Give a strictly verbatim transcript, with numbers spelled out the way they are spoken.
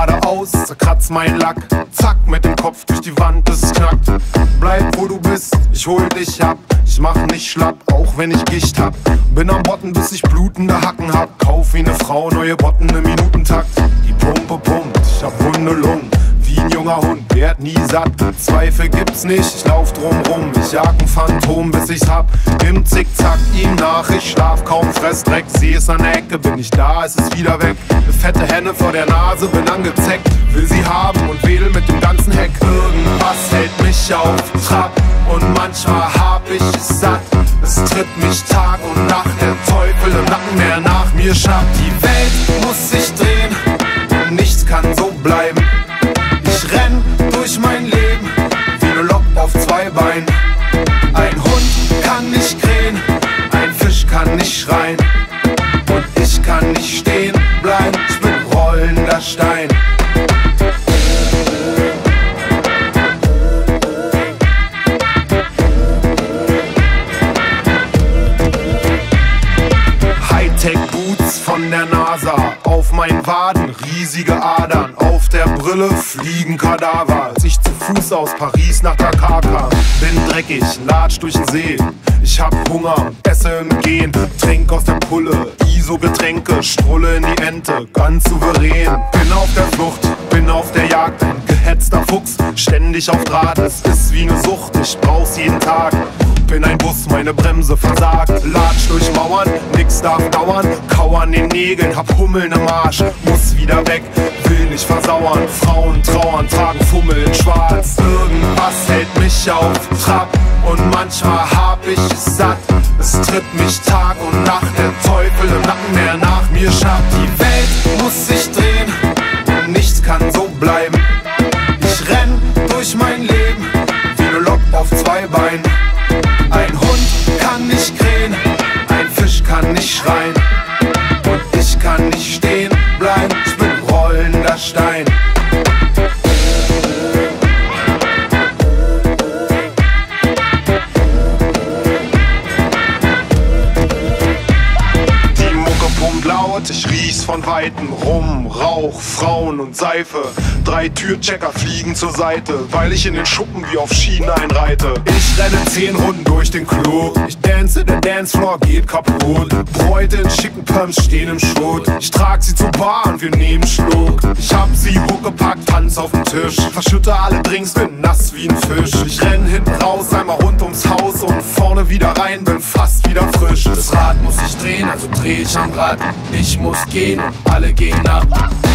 geradeaus, zerkratz mein Lack. Zack, mit dem Kopf durch die Wand, es knackt. Bleib wo du bist, ich hol dich ab. Ich mach nicht schlapp, auch wenn ich Gicht hab. Bin am Botten, bis ich blutende Hacken hab. Kauf wie ne Frau, neue Botten im Minutentakt. Die Pumpe pumpt, ich hab wunde Lungen. Wie ein junger Hund, werd nie satt. Zweifel gibt's nicht, ich lauf drum rum. Ich jag ein Phantom, bis ich's hab. Im Zickzack ihm nach, ich schlaf kaum, fress Dreck. Seh es an der Ecke, bin ich da, ist es wieder weg. Ne fette Henne vor der Nase, bin angezeckt. Will sie haben und wedel mit dem ganzen Heck. Irgendwas hält mich auf Trab und manchmal hab ich es satt. Es tritt mich Tag und Nacht, der Teufel im Nacken, der nach mir schnappt. Die Welt muss sich drehen und nichts kann so bleiben. Ich renn durch mein Leben wie ne Lok auf zwei Beinen. Ein Hund kann nicht krähen, ein Fisch kann nicht schreien. Und ich kann nicht stehen bleiben, ich bin rollender Stein. Hightech-Boots von der NASA, auf meinen Waden riesige Adern, auf der Brille fliegen Kadaver. Als ich zu Fuß aus Paris nach Dakar kam, bin dreckig, latsch durch den See. Ich hab Hunger, esse im Gehen, trink aus der Pulle, I S O-Getränke, strulle in die Ente, ganz souverän. Bin auf der Flucht, bin auf der Jagd, ein gehetzter Fuchs, ständig auf Draht. Es ist wie ne Sucht, ich brauch's jeden Tag. Bin ein Bus, meine Bremse versagt. Latsch durch Mauern, nix darf dauern. Kau an den Nägeln, hab Hummeln im Arsch. Muss wieder weg, will nicht versauern. Frauen trauern, tragen Fummel in schwarz. Irgendwas hält mich auf Trab und manchmal hab ich es satt. Es tritt mich Tag und Nacht, der Teufel im Nacken, der nach mir schnappt. Die Welt muss sich drehen und nichts kann so bleiben. Ich renn durch mein Leben wie ne Lok auf zwei Beinen. Ein Hund kann nicht krähen, ein Fisch kann nicht schreien. Und ich kann nicht stehen bleiben, ich bin rollender Stein. Die Mucke pumpt laut, ich riech's von Weitem. Rum, Rauch, Frauen und Seife. Drei Türchecker fliegen zur Seite, weil ich in den Schuppen wie auf Schienen einreite. Ich renne zehn Runden durch den Club. Ich dance, der Dancefloor geht kaputt. Bräute in schicken Pumps stehen im Schrot. Ich trag sie zur Bar und wir nehmen Schluck. Ich hab sie huckepackt, Tanz auf dem Tisch. Verschütte alle Drinks, bin nass wie ein Fisch. Ich renn hinten raus, einmal rund ums Haus und vorne wieder rein, bin fast wieder frisch. Das Rad muss sich drehen, also dreh ich am Rad. Ich muss gehen und alle gehen ab.